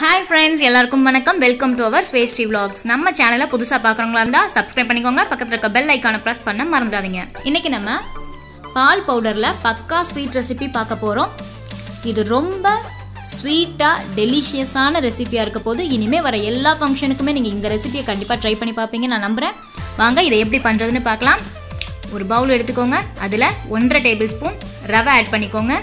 Hi friends, எல்லாருக்கும் வணக்கம். Welcome to our Swey vlogs. நம்ம சேனலை புதுசா பார்க்கறவங்களா இருந்தா subscribe பண்ணிக்கோங்க. பக்கத்துல இருக்க bell icon-ஐ press பண்ண மறந்துடாதீங்க. இன்னைக்கு நம்ம பால் பவுடர்ல பக்கா ஸ்வீட் ரெசிபி பார்க்க போறோம். இது ரொம்ப ஸ்வீட்டா டெலிஷியஸான ரெசிபியா இருக்க போது இனிமே வர எல்லா ஃபங்க்ஷனுக்குமே நீங்க இந்த ரெசிபியை கண்டிப்பா ட்ரை பண்ணி பாப்பீங்க நான் நம்புறேன். வாங்க இதை எப்படி பண்றதுன்னு பார்க்கலாம். ஒரு பவுல் எடுத்துக்கோங்க. அதுல 1.5 டேபிள்ஸ்பூன் ரவை ஆட் பண்ணிக்கோங்க.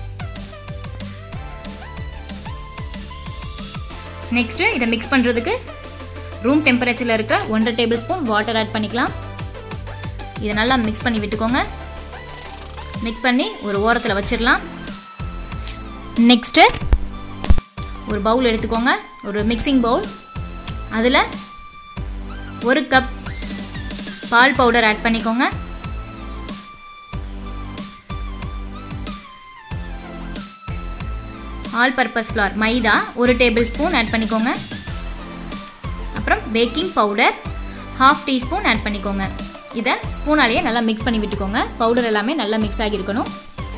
Next, இதை mix பண்றதுக்கு room temperature இருக்க 1.5 tablespoon water add பண்ணிக்கலாம். இதை நல்லா mix பண்ணி விட்டுக்கோங்க. mix பண்ணி ஒரு ஓரத்துல வச்சிரலாம். Next, ஒரு பவுல் எடுத்துக்கோங்க. ஒரு mixing bowl. அதுல 1 கப் பால் பவுடர் ஆட் பண்ணிக்கோங்க. all purpose flour maida 1 tablespoon add பண்ணிக்கோங்க. அப்புறம் பேக்கிங் பவுடர் 1/2 டீஸ்பூன் ஆட் பண்ணிக்கோங்க. இதை ஸ்பூனாலேயே நல்லா மிக்ஸ் பண்ணி விட்டுக்கோங்க. பவுடர் எல்லாமே நல்லா மிக்ஸ் ஆகி இருக்கணும்.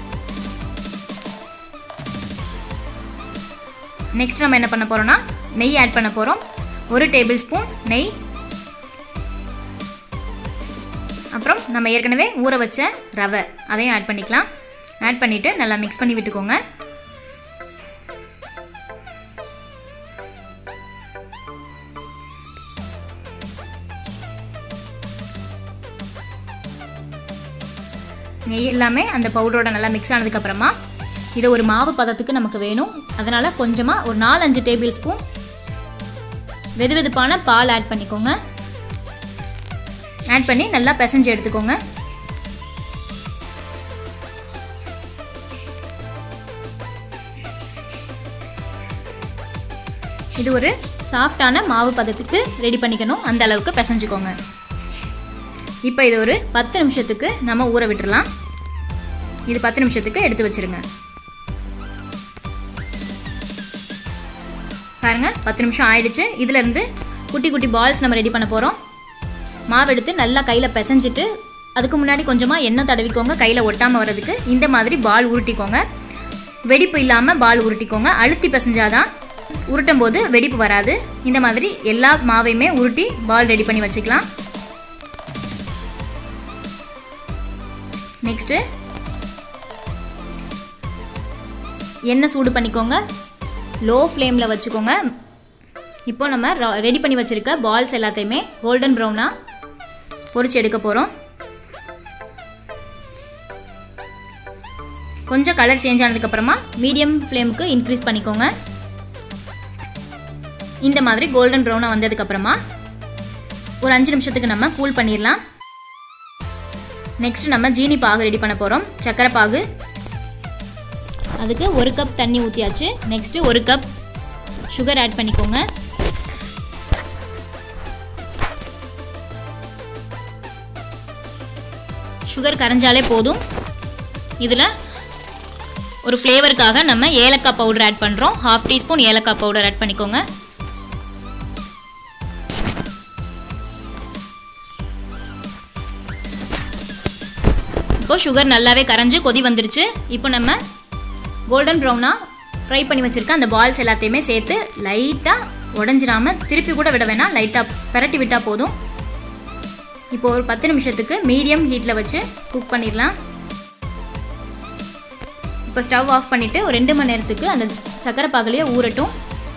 நெக்ஸ்ட் நம்ம என்ன பண்ண போறோம்னா நெய் ஆட் பண்ண போறோம். 1 டேபிள்ஸ்பூன் நெய். அப்புறம் நம்ம ஏற்கனவே ஊற வச்ச ரவை அதையும் ஆட் பண்ணிக்கலாம். ஆட் பண்ணிட்டு நல்லா மிக்ஸ் பண்ணி விட்டுக்கோங்க. நெய் எல்லாமே அந்த பவுடரோட நல்லா மிக்ஸ் ஆனதுக்கு அப்புறமா இது ஒரு மாவு பதத்துக்கு நமக்கு வேணும். அதனால கொஞ்சமா ஒரு 4-5 டேபிள்ஸ்பூன் வெதுவெதுப்பான பால் ஆட் பண்ணிக்கோங்க. ஆட் பண்ணி நல்லா பிசைஞ்சு எடுத்துக்கோங்க. இது ஒரு சாஃப்டான மாவு பதத்துக்கு ரெடி பண்ணிக்கணும். அந்த அளவுக்கு பிசைஞ்சுக்கோங்க. இப்போ இது ஒரு 10 நிமிஷத்துக்கு நம்ம ஊற விட்டுறலாம். இது 10 நிமிஷத்துக்கு எடுத்து வச்சிருங்க. பாருங்க 10 நிமிஷம் ஆயிடுச்சு. இதுல இருந்து குட்டி குட்டி பால்ஸ் நம்ம ரெடி பண்ண போறோம். மாவு எடுத்து நல்லா கையில பிசைஞ்சிட்டு அதுக்கு முன்னாடி கொஞ்சமா எண்ணெய் தடவிக்கோங்க. கையில ஒட்டாம வரதுக்கு இந்த மாதிரி பால் உருட்டிக்கோங்க. வெடிப்பு இல்லாம பால் உருட்டிக்கோங்க. அழுத்தி பிசைஞ்சாதான் உருட்டும் போது வெடிப்பு வராது. இந்த மாதிரி எல்லா மாவையுமே உருட்டி பால் ரெடி பண்ணி வச்சுக்கலாம். நெக்ஸ்ட் எண்ணெய் சூடு பண்ணிக்கோங்க. லோ ஃப்ளேம்ல வச்சுக்கோங்க. இப்போ நம்ம ரெடி பண்ணி வச்சிருக்க பால்ஸ் எல்லாத்தையுமே கோல்டன் ப்ரௌனா பொரிச்சு எடுக்க போறோம். கொஞ்சம் கலர் சேஞ்ச் ஆனதுக்கு அப்புறமா மீடியம் ஃப்ளேமுக்கு இன்க்ரீஸ் பண்ணிக்கோங்க. இந்த மாதிரி கோல்டன் ப்ரௌனா வந்ததுக்கு அப்புறமா ஒரு 5 நிமிஷத்துக்கு நம்ம கூல் பண்ணிடலாம். நெக்ஸ்ட் நம்ம ஜீனி பாகு ரெடி பண்ண போறோம். சக்கரை பாகு. அதுக்கு 1 கப் தண்ணி ஊத்தியாச்சு. நெக்ஸ்ட் 1 கப் சுகர் ஆட் பண்ணிக்கோங்க. சுகர் கரைஞ்சாலே போதும். இதுல ஒரு ஃப்ளேவருக்காக நம்ம ஏலக்காய் பவுடர் ஆட் பண்றோம். 1/2 டீஸ்பூன் ஏலக்காய் பவுடர் ஆட் பண்ணிக்கோங்க. இப்போ சுகர் நல்லாவே கரைஞ்சு கொதி வந்துருச்சு. இப்போ நம்ம கோல்டன் ப்ரௌனா ஃப்ரை பண்ணி வச்சிருக்க அந்த பால்ஸ் எல்லாத்தையுமே சேர்த்து லைட்டாக உடஞ்சிராம திருப்பி கூட விட வேணாம். லைட்டாக பரட்டி விட்டால் போதும். இப்போ ஒரு 10 நிமிஷத்துக்கு மீடியம் ஹீட்டில் வச்சு குக் பண்ணிடலாம். இப்போ ஸ்டவ் ஆஃப் பண்ணிவிட்டு ஒரு 2 மணி நேரத்துக்கு அந்த சக்கரை பாகுலையே ஊறட்டும்.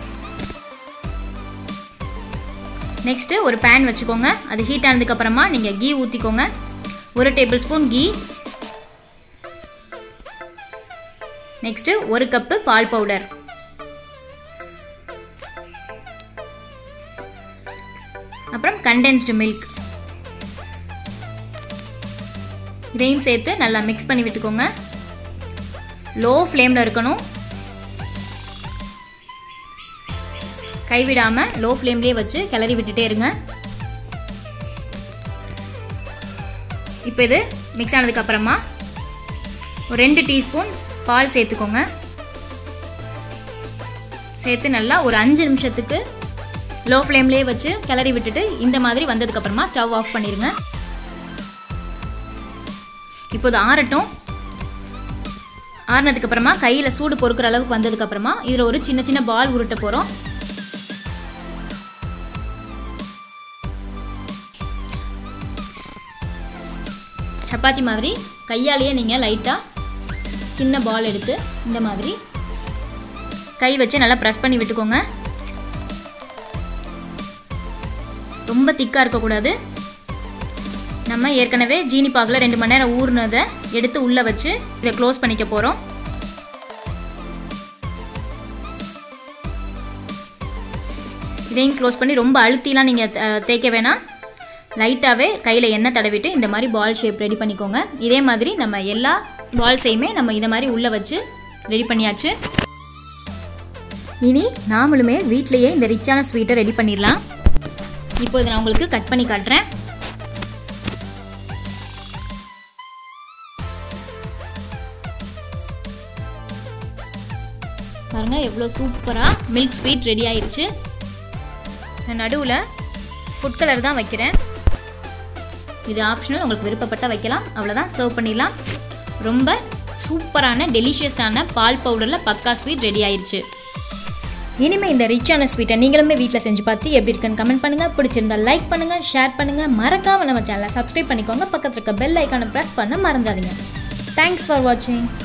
நெக்ஸ்ட்டு ஒரு பேன் வச்சுக்கோங்க. அது ஹீட் ஆனதுக்கப்புறமா நீங்கள் கீ ஊற்றிக்கோங்க. 1 டேபிள்ஸ்பூன் கீ. நெக்ஸ்ட் 1 கப்பு பால் பவுடர். அப்புறம் கண்டென்ஸ்டு மில்க். இதையும் சேர்த்து நல்லா மிக்ஸ் பண்ணி விட்டுக்கோங்க. லோ ஃப்ளேம்ல இருக்கணும். கைவிடாம லோ ஃப்ளேம்லயே வச்சு கிளறி விட்டுட்டே இருங்க. இப்போ இது மிக்ஸ் ஆனதுக்கு அப்புறமா ஒரு 2 டீஸ்பூன் பால் சேர்த்துக்கோங்க. சேர்த்து நல்லா ஒரு 5 நிமிஷத்துக்கு லோ ஃப்ளேம்லேயே வச்சு கிளறி விட்டுட்டு இந்த மாதிரி வந்ததுக்கு அப்புறமா ஸ்டவ் ஆஃப் பண்ணிடுங்க. இப்போது ஆறட்டும். ஆறுனதுக்கு அப்புறமா கையில் சூடு பொறுக்கிற அளவுக்கு வந்ததுக்கு அப்புறமா இதில் ஒரு சின்ன சின்ன பால் உருட்ட போகிறோம். சப்பாத்தி மாதிரி கையாலேயே நீங்கள் லைட்டாக சின்ன பால் எடுத்து இந்த மாதிரி கை வச்சு நல்லா ப்ரெஸ் பண்ணி விட்டுக்கோங்க. ரொம்ப திக்காக இருக்கக்கூடாது. நம்ம ஏற்கனவே ஜீனி பாகில் 2 மணி நேரம் ஊறினதை எடுத்து உள்ளே வச்சு இதை க்ளோஸ் பண்ணிக்க போகிறோம். இதையும் க்ளோஸ் பண்ணி ரொம்ப அழுத்திலாம் நீங்கள் தேய்க்க வேணாம். லைட்டாகவே கையில் எண்ணெய் தடவிட்டு இந்த மாதிரி பால் ஷேப் ரெடி பண்ணிக்கோங்க. இதே மாதிரி நம்ம எல்லா பால்ஸையுமே நம்ம இதை மாதிரி உள்ளே வச்சு ரெடி பண்ணியாச்சு. இனி நாமளுமே வீட்டிலையே இந்த ரிச்சான ஸ்வீட்டை ரெடி பண்ணிடலாம். இப்போ இதை நான் உங்களுக்கு கட் பண்ணி காட்டுறேன். பாருங்க எவ்வளோ சூப்பராக மில்க் ஸ்வீட் ரெடி ஆயிடுச்சு. நான் நடுவில் ஃபுட் கலர் தான் வைக்கிறேன். இது ஆப்ஷனல், உங்களுக்கு விருப்பப்பட்டால் வைக்கலாம். அவ்வளோதான், சர்வ் பண்ணிடலாம். ரொம்ப சூப்பரான டெலிஷியஸான பால் பவுடரில் பக்கா ஸ்வீட் ரெடி ஆயிடுச்சு. இனிமேல் இந்த ரிச்சான ஸ்வீட்டை நீங்களுமே வீட்டில் செஞ்சு பார்த்து எப்படி இருக்குன்னு கமெண்ட் பண்ணுங்கள். பிடிச்சிருந்தா லைக் பண்ணுங்கள், ஷேர் பண்ணுங்கள். மறக்காமல் நம்ம சேனலை சப்ஸ்கிரைப் பண்ணிக்கோங்க. பக்கத்தில் இருக்க பெல் ஐக்கானை ப்ரெஸ் பண்ண மறந்துடாதீங்க. தேங்க்ஸ் ஃபார் வாட்சிங்.